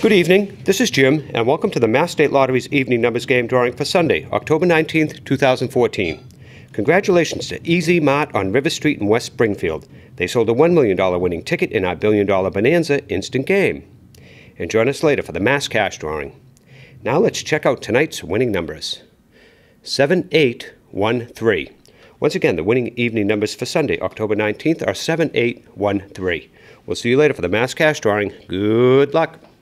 Good evening, this is Jim, and welcome to the Mass State Lottery's Evening Numbers Game drawing for Sunday, October 19th, 2014. Congratulations to EZ Mart on River Street in West Springfield. They sold a $1 million winning ticket in our $1 billion Bonanza instant game. And join us later for the Mass Cash drawing. Now let's check out tonight's winning numbers. 7813. Once again, the winning evening numbers for Sunday, October 19th are 7813. We'll see you later for the Mass Cash drawing. Good luck.